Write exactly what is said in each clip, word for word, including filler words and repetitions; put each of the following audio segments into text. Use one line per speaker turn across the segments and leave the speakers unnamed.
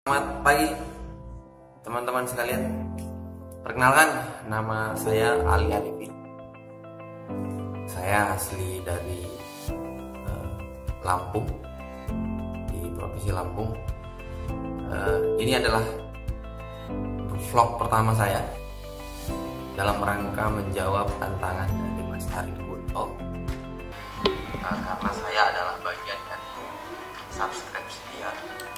Selamat pagi teman-teman sekalian. Perkenalkan, nama saya Ali Arifin. Saya asli dari uh, Lampung, di provinsi Lampung. uh, Ini adalah vlog pertama saya dalam rangka menjawab tantangan dari Mas Ari Gunto, uh, karena saya adalah bagian dari subscribe setia.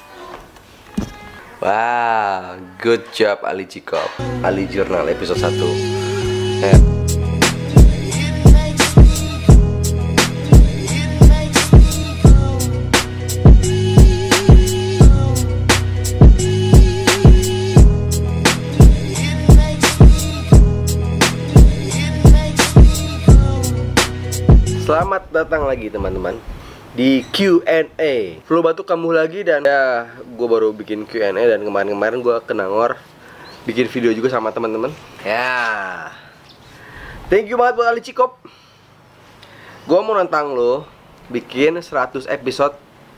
Wow, good job Ali Cikop. Ali Jurnal episode satu. Eh. Selamat datang lagi teman-teman di Q and A. Flow Batuk kambuh lagi dan ya gue baru bikin Q and A dan kemarin-kemarin gue ke Nangor bikin video juga sama teman-teman. Ya, thank you banget buat Ali Cikop. Gue mau nantang lo bikin seratus episode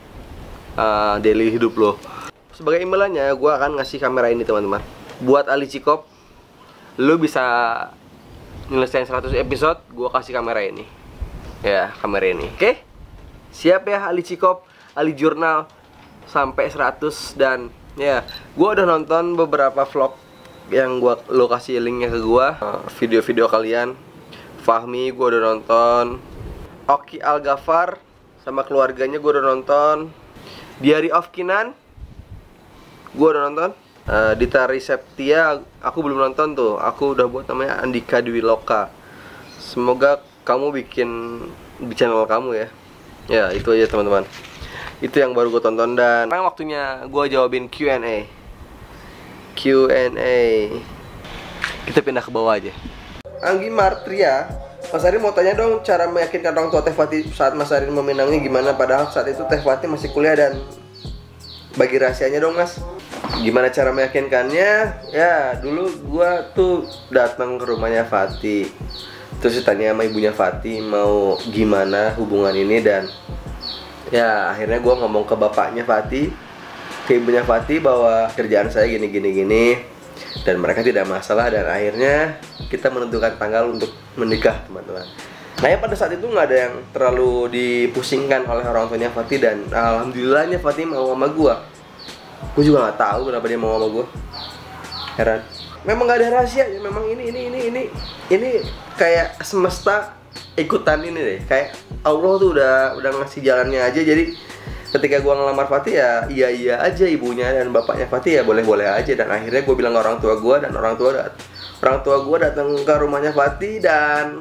uh, daily hidup lo. Sebagai imbalannya gue akan ngasih kamera ini teman-teman. Buat Ali Cikop, lo bisa nyelesain seratus episode, gue kasih kamera ini. Ya, kamera ini, oke? Okay? Siap ya Ali Cikop, Ali Jurnal sampai seratus. Dan ya, gue udah nonton beberapa vlog yang gue lo kasih linknya ke gue, video-video kalian. Fahmi gue udah nonton, Oki Al-Ghafar sama keluarganya gue udah nonton, Diary of Kinan gue udah nonton, uh, Dita Riseptia aku belum nonton tuh, aku udah buat namanya Andika Dwi Loka. Semoga kamu bikin di channel kamu ya. Ya, itu aja teman-teman. Itu yang baru gue tonton dan sekarang waktunya gue jawabin Q and A. Q and A. Kita pindah ke bawah aja. Anggi Martria, Mas Arin mau tanya dong cara meyakinkan orang tua Teh Fatty saat Mas Arin meminangnya gimana, padahal saat itu Teh Fatty masih kuliah, dan bagi rahasianya dong Mas. Gimana cara meyakinkannya? Ya, dulu gue tuh datang ke rumahnya Fatty. Terus ditanya sama ibunya Fatty mau gimana hubungan ini, dan ya akhirnya gue ngomong ke bapaknya Fatty, ke ibunya Fatty bahwa kerjaan saya gini gini gini dan mereka tidak masalah, dan akhirnya kita menentukan tanggal untuk menikah teman-teman. Nah ya pada saat itu nggak ada yang terlalu dipusingkan oleh orang tuanya Fatty, dan alhamdulillahnya Fatty mau sama gue. Gue juga nggak tahu kenapa dia mau sama gue, heran. Memang gak ada rahasia ya, memang ini ini ini ini ini kayak semesta ikutan ini deh, kayak Allah tuh udah udah ngasih jalannya aja. Jadi ketika gua ngelamar Fatty ya iya iya aja, ibunya dan bapaknya Fatty ya boleh boleh aja, dan akhirnya gue bilang ke orang tua gua, dan orang tua dat orang tua gua datang ke rumahnya Fatty, dan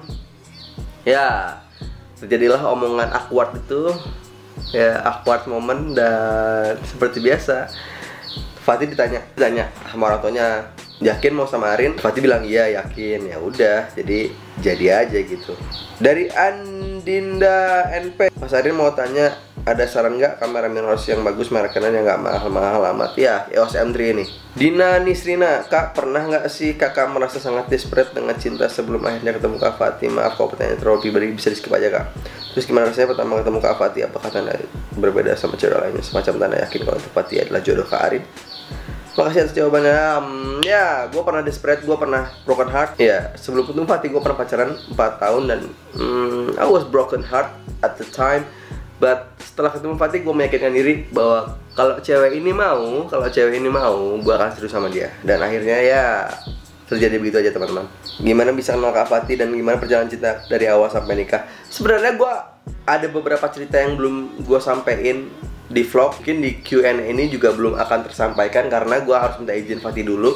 ya terjadilah omongan awkward itu ya, awkward moment. Dan seperti biasa Fatty ditanya ditanya sama orang tuanya, yakin mau sama Arin? Fatty bilang iya yakin. Ya udah, jadi jadi aja gitu. Dari Andinda N P, Mas Arin mau tanya, ada saran nggak kamera mirrorless yang bagus, merek Canon yang nggak mahal-mahal amat? Ya, E O S M tiga ini. Dina Nisrina, Kak pernah nggak sih kakak merasa sangat desperate dengan cinta sebelum akhirnya ketemu Kak Fatty? Maaf kalau pertanyaan terlalu pribadi, bisa di skip aja Kak. Terus gimana rasanya pertama ketemu Kak Fatty? Apakah tanda berbeda sama cewek lainnya? Semacam tanda yakin kalau Fatty adalah jodoh Kak Arin? Makasih atas jawabannya. um, Ya, gue pernah desperate, gue pernah broken heart. Ya, sebelum ketemu Fatty gue pernah pacaran empat tahun, dan um, I was broken heart at the time. But setelah ketemu Fatty gue meyakinkan diri bahwa kalau cewek ini mau, kalau cewek ini mau, gue akan serius sama dia. Dan akhirnya ya terjadi begitu aja teman-teman. Gimana bisa kenal Kak Fatty dan gimana perjalanan cinta dari awal sampai nikah? Sebenarnya gue ada beberapa cerita yang belum gue sampein di vlog, mungkin di Q and A ini juga belum akan tersampaikan karena gue harus minta izin Fatty dulu,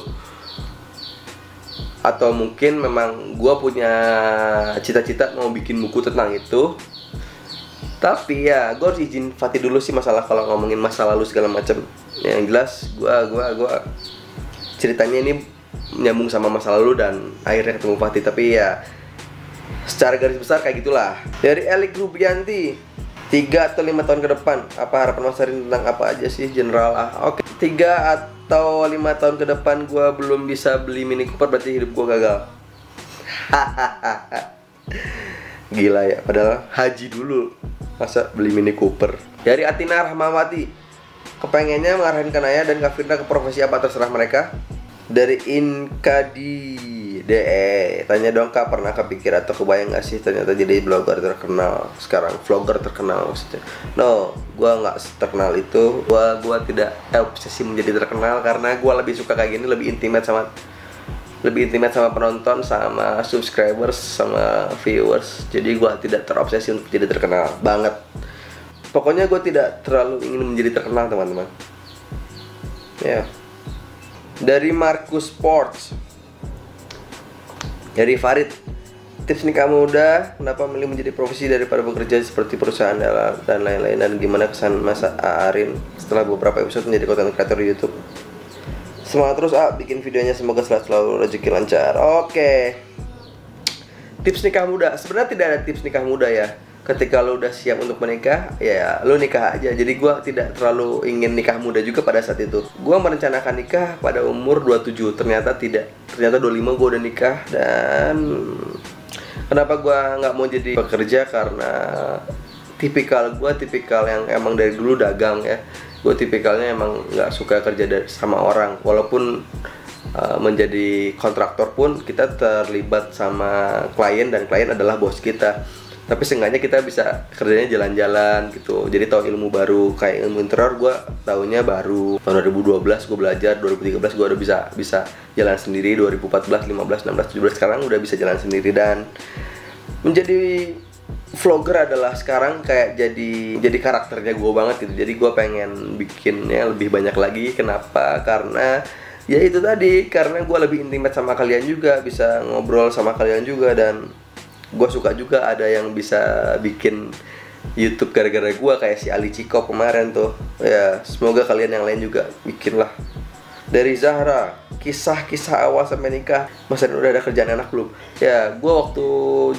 atau mungkin memang gue punya cita-cita mau bikin buku tentang itu. Tapi ya gue harus izin Fatty dulu sih, masalah kalau ngomongin masa lalu segala macam. Yang jelas gue gue gue ceritanya ini nyambung sama masa lalu dan akhirnya ketemu Fatty. Tapi ya secara garis besar kayak gitulah. Dari Elik Rubianti, tiga atau lima tahun ke depan, apa harapan Mas Arin tentang apa aja sih general? Ah, oke, okay. tiga atau lima tahun ke depan gue belum bisa beli Mini Cooper, berarti hidup gue gagal. Gila ya, padahal haji dulu masa beli Mini Cooper. Dari Atina Rahmawati, kepengennya mengarahin Kanaya dan Kak Firna ke profesi apa terserah mereka. Dari Inkadi D E, tanya dong Kak, pernah kepikir atau kebayang gak sih ternyata jadi blogger terkenal sekarang, vlogger terkenal maksudnya? No, gue nggak terkenal itu, gue gua tidak obsesi menjadi terkenal karena gue lebih suka kayak gini, lebih intimate sama lebih intimate sama penonton, sama subscribers, sama viewers. Jadi gue tidak terobsesi untuk jadi terkenal banget. Pokoknya gue tidak terlalu ingin menjadi terkenal teman-teman. Ya. Dari Markus Sports, dari Farid, tips nikah muda, kenapa milih menjadi profesi daripada bekerja seperti perusahaan dan lain-lain, dan gimana kesan masa Arin setelah beberapa episode menjadi content creator di YouTube? Semangat terus A, bikin videonya, semoga selalu, selalu rezeki lancar. Oke. Tips nikah muda, sebenarnya tidak ada tips nikah muda ya. Ketika lo udah siap untuk menikah, ya lo nikah aja. Jadi gue tidak terlalu ingin nikah muda juga pada saat itu. Gue merencanakan nikah pada umur dua puluh tujuh, ternyata tidak. Ternyata dua puluh lima gue udah nikah. Dan kenapa gue nggak mau jadi pekerja? Karena tipikal gue, tipikal yang emang dari dulu dagang ya. Gue tipikalnya emang nggak suka kerja sama orang. Walaupun uh, menjadi kontraktor pun kita terlibat sama klien, dan klien adalah bos kita. Tapi seenggaknya kita bisa kerjanya jalan-jalan gitu. Jadi tahu ilmu baru, kayak ilmu interior gue tahunya baru tahun dua ribu dua belas gue belajar, dua ribu tiga belas gue udah bisa bisa jalan sendiri, dua ribu empat belas, lima belas, enam belas, tujuh belas sekarang udah bisa jalan sendiri. Dan menjadi vlogger adalah sekarang kayak jadi jadi karakternya gue banget gitu. Jadi gue pengen bikinnya lebih banyak lagi. Kenapa? Karena ya itu tadi, karena gue lebih intimate sama kalian juga, bisa ngobrol sama kalian juga. Dan gue suka juga ada yang bisa bikin YouTube gara-gara gue, kayak si Ali Ciko kemarin tuh. Ya semoga kalian yang lain juga bikin lah. Dari Zahra, kisah-kisah awal sampai nikah, Mas Arin udah ada kerjaan enak belum? Ya gue waktu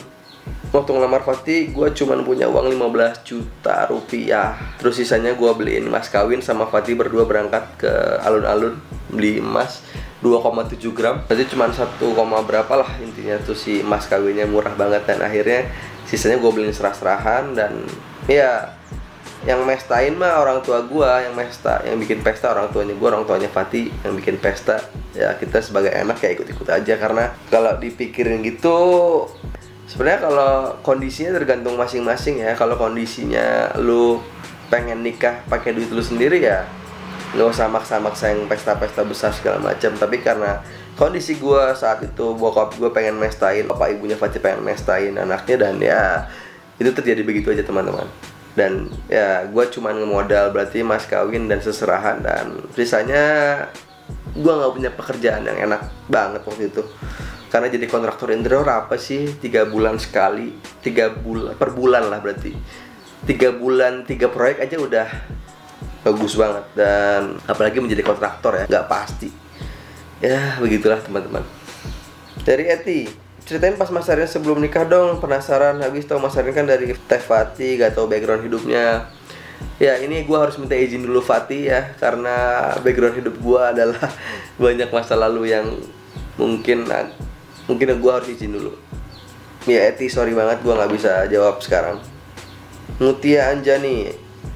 waktu ngelamar Fatih, gue cuman punya uang lima belas juta rupiah. Terus sisanya gue beliin mas kawin, sama Fatih berdua berangkat ke alun-alun beli emas dua koma tujuh gram. Berarti cuma satu, berapa lah intinya tuh si emas kawinnya, murah banget. Dan akhirnya sisanya gue beliin serah-serahan. Dan ya yang mestain mah orang tua gue, yang mesta, yang bikin pesta orang tuanya gue, orang tuanya Fatih yang bikin pesta. Ya kita sebagai anak ya ikut-ikut aja, karena kalau dipikirin gitu sebenarnya kalau kondisinya tergantung masing-masing ya. Kalau kondisinya lu pengen nikah pakai duit lu sendiri ya nggak usah maksa-maksa yang pesta-pesta besar segala macam. Tapi karena kondisi gue saat itu, bokap gue pengen mestain, bapak ibunya Fatih pengen mestain anaknya, dan ya itu terjadi begitu aja teman-teman. Dan ya gue cuman ngemodal berarti mas kawin dan seserahan, dan sisanya gue nggak punya pekerjaan yang enak banget waktu itu. Karena jadi kontraktor interior apa sih, tiga bulan sekali, tiga bulan per bulan lah, berarti tiga bulan tiga proyek aja udah bagus banget. Dan apalagi menjadi kontraktor ya, nggak pasti. Ya begitulah teman-teman. Dari Eti, ceritain pas Mas Arin sebelum nikah dong, penasaran. Habis tau Mas Arin kan dari Teh Fatih, gak tau background hidupnya. Ya ini gue harus minta izin dulu Fatih ya, karena background hidup gue adalah banyak masa lalu yang mungkin mungkin gue harus izin dulu. Ya Eti, sorry banget gue nggak bisa jawab sekarang. Mutia Anjani,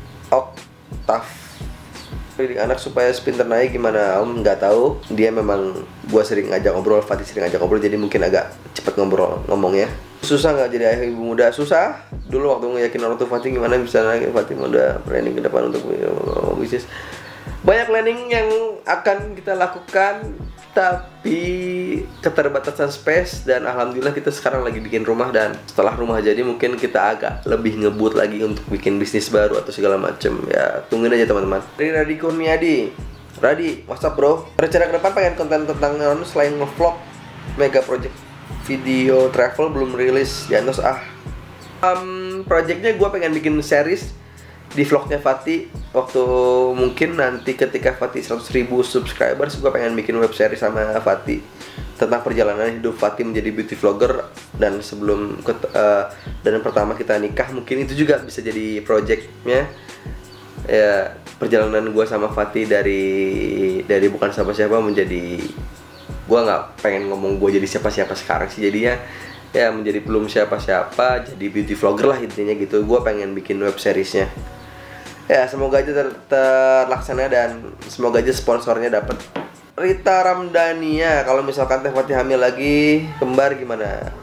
Oktav, didik anak supaya pinter naik gimana Om? Nggak tahu. Dia memang gue sering ngajak ngobrol, Fatih sering ngajak ngobrol, jadi mungkin agak cepet ngobrol ngomongnya. Susah nggak jadi ayah ibu muda? Susah. Dulu waktu ngeyakin orang tua Fatih gimana bisa naik, Fatih muda planning ke depan untuk bisnis. Banyak planning yang akan kita lakukan, tapi keterbatasan space. Dan alhamdulillah kita sekarang lagi bikin rumah, dan setelah rumah jadi mungkin kita agak lebih ngebut lagi untuk bikin bisnis baru atau segala macem. Ya tungguin aja teman-teman. Dari Radi Kurniadi, Radi, what's up bro? Rencana ke depan pengen konten tentang non selain ngevlog, mega project video travel belum rilis di Antos ah. Um, projectnya gue pengen bikin series di vlognya Fatih. Waktu mungkin nanti ketika Fatih seratus ribu subscribers, gue pengen bikin web series sama Fatih tentang perjalanan hidup Fatih menjadi beauty vlogger. Dan sebelum uh, dan pertama kita nikah, mungkin itu juga bisa jadi projectnya ya, perjalanan gue sama Fatih dari dari bukan siapa-siapa menjadi, gue nggak pengen ngomong gue jadi siapa-siapa sekarang sih, jadinya ya menjadi belum siapa-siapa, jadi beauty vlogger lah intinya gitu. Gue pengen bikin web seriesnya. Ya semoga aja ter terlaksana dan semoga aja sponsornya dapat. Rita Ramdhania, kalau misalkan Teh Fatih hamil lagi kembar gimana?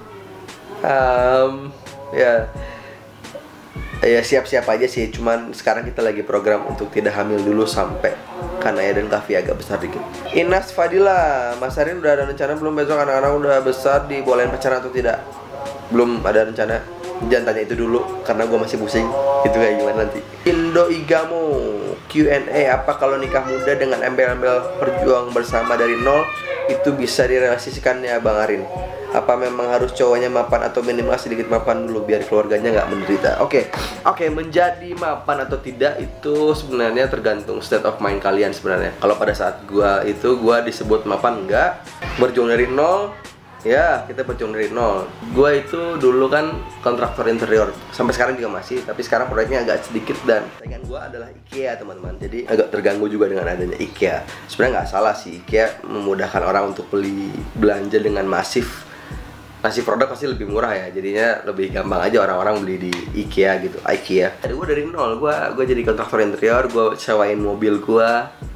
Um, ya ya siap-siap aja sih, cuman sekarang kita lagi program untuk tidak hamil dulu sampai Kanaya dan Kavi agak besar dikit. Inas Fadila, Mas Arin udah ada rencana belum besok anak-anak udah besar dibolehin pacaran atau tidak? Belum ada rencana. Jangan tanya itu dulu karena gue masih pusing. Itu kayak gimana nanti. Indo Igamo Q and A, apa kalau nikah muda dengan embel-embel perjuang bersama dari nol itu bisa direalisasikan ya Bang Arin? Apa memang harus cowoknya mapan atau minimal sedikit mapan dulu biar keluarganya nggak menderita? Oke, okay. oke okay, menjadi mapan atau tidak itu sebenarnya tergantung state of mind kalian sebenarnya. Kalau pada saat gua itu gua disebut mapan enggak, berjuang dari nol. Ya, kita berjuang dari nol. Gua itu dulu kan kontraktor interior, sampai sekarang juga masih, tapi sekarang proyeknya agak sedikit dan saingan gua adalah IKEA teman-teman. Jadi agak terganggu juga dengan adanya IKEA. Sebenarnya nggak salah sih, IKEA memudahkan orang untuk beli belanja dengan masif. Ngasih produk pasti lebih murah ya, jadinya lebih gampang aja orang-orang beli di IKEA gitu, IKEA. Jadi gue dari nol, gue gue jadi kontraktor interior, gue sewain mobil gue,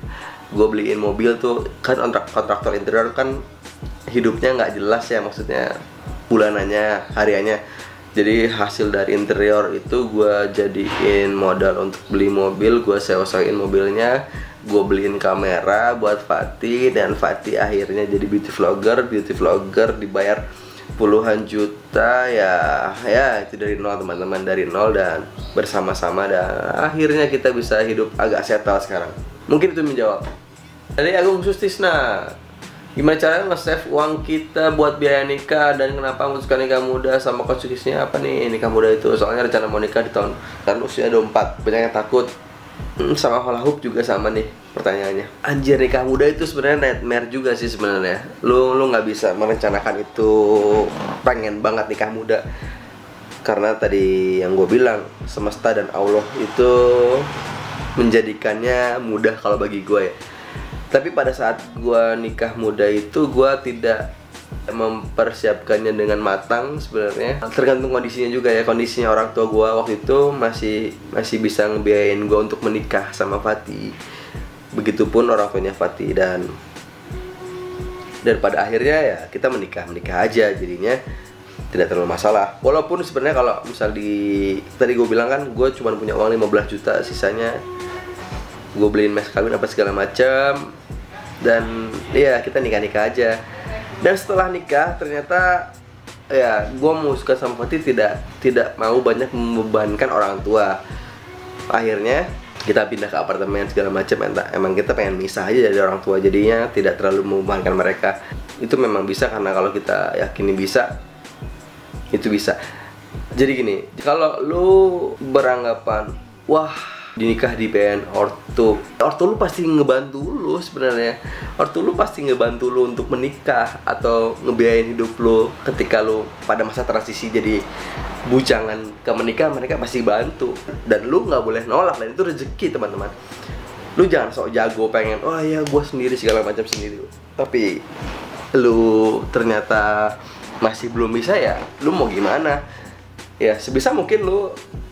gue beliin mobil tuh kan kontrak kontraktor interior kan hidupnya nggak jelas ya, maksudnya bulanannya, hariannya. Jadi hasil dari interior itu gue jadiin modal untuk beli mobil, gue sewa-sewain mobilnya, gue beliin kamera buat Fatih dan Fatih akhirnya jadi beauty vlogger, beauty vlogger dibayar puluhan juta ya, ya itu dari nol teman-teman, dari nol dan bersama-sama dan akhirnya kita bisa hidup agak settle sekarang. Mungkin itu menjawab. Dari Agung Sustisna, gimana caranya nge-save uang kita buat biaya nikah dan kenapa memutuskan nikah muda sama konsekuensinya apa nih nikah muda itu? Soalnya rencana mau nikah di tahun kan usia dua puluh empat, banyak yang takut. Hmm, sama hula hoop juga sama nih pertanyaannya. Anjir, nikah muda itu sebenarnya nightmare juga sih sebenarnya. Lu lu nggak bisa merencanakan itu pengen banget nikah muda. Karena tadi yang gue bilang semesta dan Allah itu menjadikannya mudah kalau bagi gue ya. Tapi pada saat gue nikah muda itu gue tidak mempersiapkannya dengan matang sebenarnya. Tergantung kondisinya juga ya, kondisinya orang tua gue waktu itu masih masih bisa ngebiayain gue untuk menikah sama Fatih. Begitupun orang tuanya Fatih dan dan pada akhirnya ya kita menikah menikah aja jadinya tidak terlalu masalah. Walaupun sebenarnya kalau misal di tadi gue bilang kan gue cuma punya uang lima belas juta, sisanya gue beliin mas kawin apa segala macam dan ya kita nikah nikah aja. Dan setelah nikah ternyata ya gue mau suka sama Fatih tidak tidak mau banyak membebankan orang tua. Akhirnya kita pindah ke apartemen segala macam. Emang kita pengen misah aja dari orang tua, jadinya tidak terlalu membebankan mereka. Itu memang bisa karena kalau kita yakini bisa, itu bisa. Jadi gini, kalau lu beranggapan wah dinikah di P N ortu, ortu lu pasti ngebantu lu sebenarnya. Ortu lu pasti ngebantu lu untuk menikah atau ngebiayain hidup lu ketika lu pada masa transisi jadi bujangan ke menikah, mereka pasti bantu dan lu nggak boleh nolak dan itu rezeki teman-teman. Lu jangan sok jago pengen oh ya gue sendiri segala macam sendiri, tapi lu ternyata masih belum bisa ya, lu mau gimana? Ya sebisa mungkin lu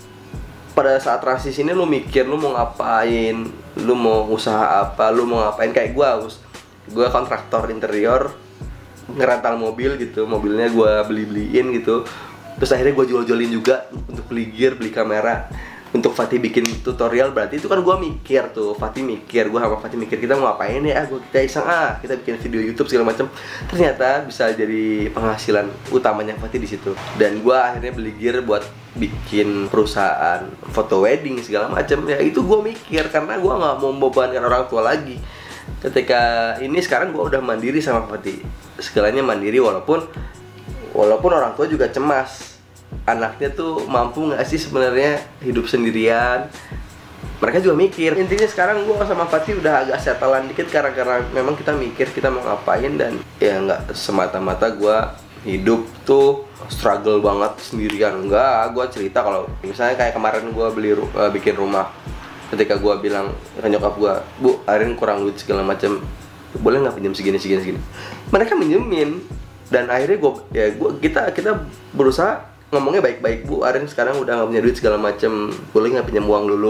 pada saat transisi ini lu mikir lu mau ngapain, lu mau usaha apa, lu mau ngapain. Kayak gue, gue kontraktor interior, ngerental mobil gitu, mobilnya gue beli-beliin gitu. Terus akhirnya gue jual-jualin juga untuk beli gear, beli kamera. Untuk Fatih bikin tutorial, berarti itu kan gue mikir tuh, Fatih mikir, gue sama Fatih mikir kita mau ngapain ya, gue kita iseng ah, kita bikin video YouTube segala macam. Ternyata bisa jadi penghasilan utamanya Fatih di situ. Dan gue akhirnya beli gear buat bikin perusahaan foto wedding segala macam. Ya itu gue mikir karena gue nggak mau membebankan orang tua lagi. Ketika ini sekarang gue udah mandiri sama Fatih, segalanya mandiri walaupun walaupun orang tua juga cemas. Anaknya tuh mampu nggak sih sebenarnya hidup sendirian. Mereka juga mikir. Intinya sekarang gue sama Fatih udah agak setelan dikit karena karena memang kita mikir kita mau ngapain dan ya nggak semata-mata gue hidup tuh struggle banget sendirian. Enggak, gue cerita kalau misalnya kayak kemarin gue beli uh, bikin rumah. Ketika gue bilang ke nyokap gue, bu, Arin kurang duit segala macam, boleh nggak pinjam segini segini segini. Mereka minjemin dan akhirnya gue ya gue kita kita berusaha ngomongnya baik-baik, bu Arin sekarang udah nggak punya duit segala macem, boleh nggak pinjam uang dulu.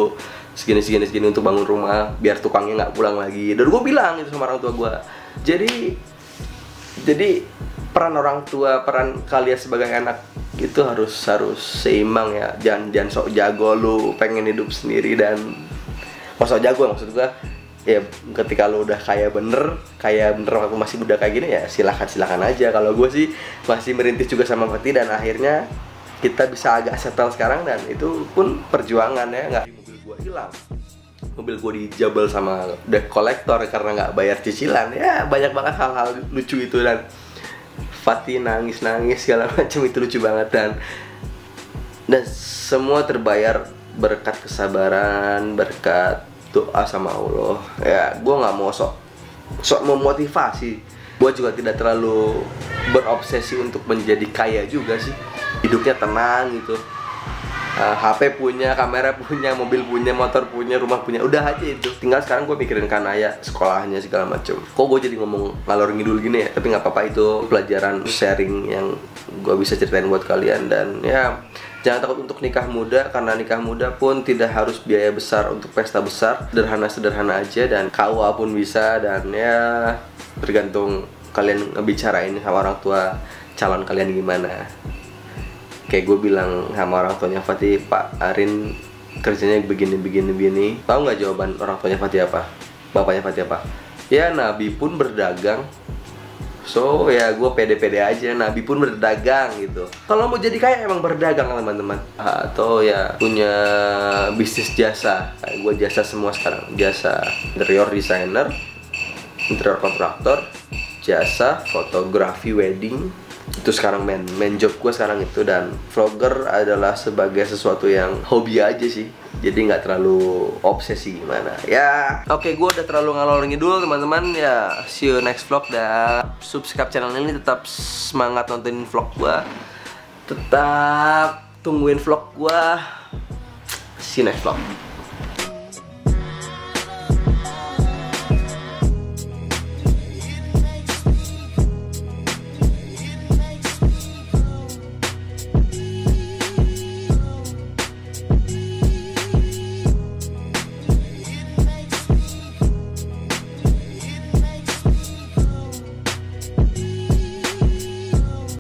segini segini segini untuk bangun rumah biar tukangnya nggak pulang lagi. Dan gue bilang itu sama orang tua gue. Jadi jadi peran orang tua, peran kalian sebagai anak itu harus harus seimbang ya. Jangan jangan sok jago lu pengen hidup sendiri dan mau sok jago maksud gue. Ya ketika lu udah kaya bener, kaya bener aku masih muda kayak gini ya silahkan silahkan aja. Kalau gue sih masih merintis juga sama Fatih dan akhirnya kita bisa agak settle sekarang dan itu pun perjuangan ya. Nggak mobil gue hilang, mobil gue dijabel sama debt collector karena nggak bayar cicilan ya, banyak banget hal-hal lucu itu. Dan Fatih nangis-nangis segala macam itu lucu banget dan dan semua terbayar berkat kesabaran, berkat doa sama Allah. Ya gue nggak mau sok sok memotivasi, gue juga tidak terlalu berobsesi untuk menjadi kaya juga sih. Hidupnya tenang gitu. Uh, H P punya, kamera punya, mobil punya, motor punya, rumah punya, udah aja itu. Tinggal sekarang gue mikirin kanaya, sekolahnya segala macem. Kok gue jadi ngomong ngalor ngidul gini ya? Tapi nggak apa-apa, itu pelajaran sharing yang gue bisa ceritain buat kalian. Dan ya jangan takut untuk nikah muda, karena nikah muda pun tidak harus biaya besar untuk pesta besar. Sederhana-sederhana aja dan K U A pun bisa. Dan ya tergantung kalian ngebicarain sama orang tua calon kalian gimana. Kayak gue bilang sama orang tuanya Fatih, Pak Arin kerjanya begini begini begini. Tahu nggak jawaban orang tuanya Fatih apa? Bapaknya Fatih apa? Ya Nabi pun berdagang. So ya gue pede-pede aja, Nabi pun berdagang gitu. Kalau mau jadi kaya emang berdagang teman-teman. Atau ya punya bisnis jasa. Kayak gue jasa semua sekarang. Jasa interior designer, interior kontraktor, jasa fotografi wedding. Itu sekarang main main job gue sekarang itu. Dan vlogger adalah sebagai sesuatu yang hobi aja sih, jadi nggak terlalu obsesi gimana ya. Oke, gue udah terlalu ngalor ngidul teman-teman ya. See you next vlog. Dan subscribe channel ini, tetap semangat nontonin vlog gue, tetap tungguin vlog gue. See you next vlog.